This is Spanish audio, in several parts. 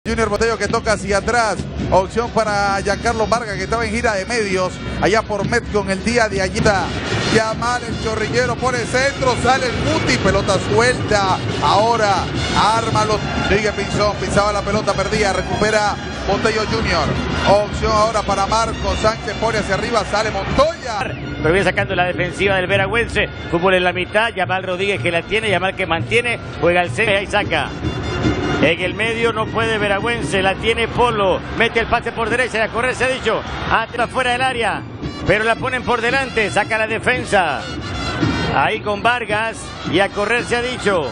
Junior Botello que toca hacia atrás, opción para Giancarlo Vargas que estaba en gira de medios allá por Metcon el día de ayer. Yamal el chorrillero pone centro, sale el Muti, pelota suelta, ahora ármalo, sigue Pinzón, pisaba la pelota, perdía, recupera Botello Junior, opción ahora para Marcos Sánchez, pone hacia arriba, sale Montoya. Pero viene sacando la defensiva del Veragüense, fútbol en la mitad, Yamal Rodríguez que la tiene, Yamal que mantiene, juega al centro y ahí saca. En el medio no puede Veragüense, la tiene Polo, mete el pase por derecha y a correr se ha dicho, atrás fuera del área, pero la ponen por delante, saca la defensa, ahí con Vargas y a correr se ha dicho.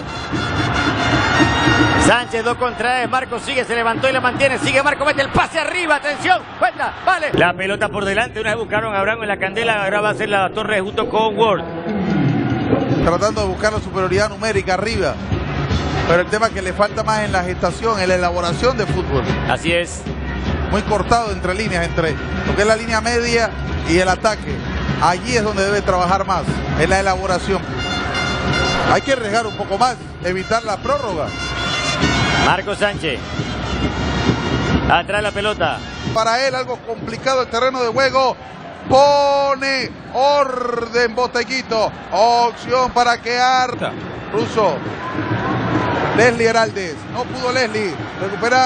Sánchez 2 contra 1, Marcos sigue, se levantó y la mantiene, sigue Marcos, mete el pase arriba, atención, cuenta, vale. La pelota por delante, una vez buscaron a Abraham en la candela, ahora va a ser la Torre junto con Ward. Tratando de buscar la superioridad numérica arriba. Pero el tema es que le falta más en la gestación, en la elaboración de fútbol. Así es. Muy cortado entre líneas, entre lo que es la línea media y el ataque. Allí es donde debe trabajar más, en la elaboración. Hay que arriesgar un poco más, evitar la prórroga. Marcos Sánchez. Atrás la pelota. Para él algo complicado el terreno de juego. Pone orden Botellito. Opción para que Russo. Leslie Heraldes, no pudo Leslie, recupera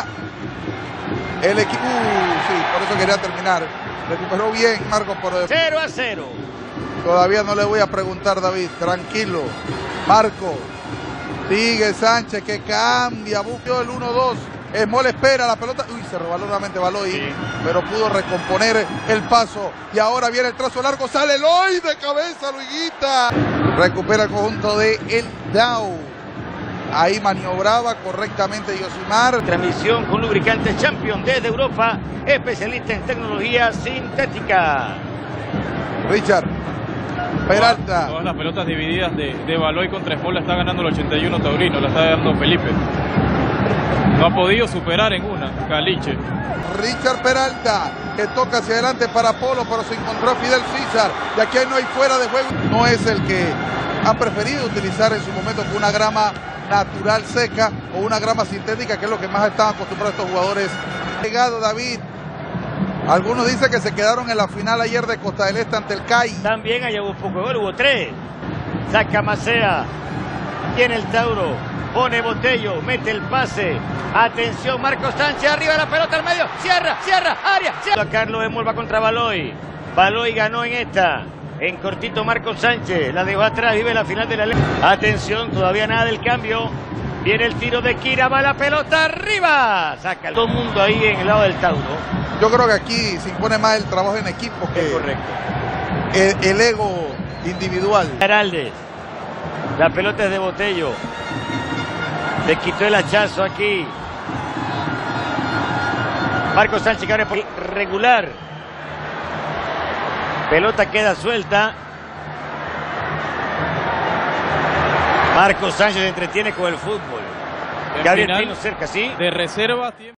el equipo, sí, por eso quería terminar, recuperó bien Marcos por 0-0. Todavía no le voy a preguntar, David, tranquilo, Marcos, sigue Sánchez que cambia, buscó el 1-2, Esmol espera la pelota, uy, se rebaló nuevamente Baloy, sí, pero pudo recomponer el paso, y ahora viene el trazo largo, sale Eloy de cabeza, Luiguita, recupera el conjunto de El Dau. Ahí maniobraba correctamente Yosimar. Transmisión con lubricantes Champion desde Europa, especialista en tecnología sintética. Richard Peralta. Todas las pelotas divididas de Baloy contra Espol la está ganando el 81 Taurino, la está dando Felipe. No ha podido superar en una, Caliche. Richard Peralta, que toca hacia adelante para Polo, pero se encontró Fidel César. Y aquí no hay fuera de juego. No es el que han preferido utilizar en su momento con una grama natural seca o una grama sintética, que es lo que más están acostumbrados estos jugadores. Llegado David, algunos dicen que se quedaron en la final ayer de Costa del Este ante el CAI. También allá hubo poco gol, hubo 3. Saca Macea, tiene el Tauro, pone Botello, mete el pase, atención Marcos Sánchez, arriba la pelota al medio, cierra, área, cierra. Carlos Esmol va contra Baloy, Baloy ganó en esta. En cortito Marcos Sánchez, la dejó atrás, vive la final de la ley. Atención, todavía nada del cambio. Viene el tiro de Kira, va la pelota arriba. Saca todo el mundo ahí en el lado del Tauro. Yo creo que aquí se impone más el trabajo en equipo que el ego individual. Heraldes, la pelota es de Botello. Le quitó el hachazo aquí. Marcos Sánchez que ahora es regular. Pelota queda suelta. Marcos Sánchez se entretiene con el fútbol. Gabriel Pino cerca, ¿sí? De reserva.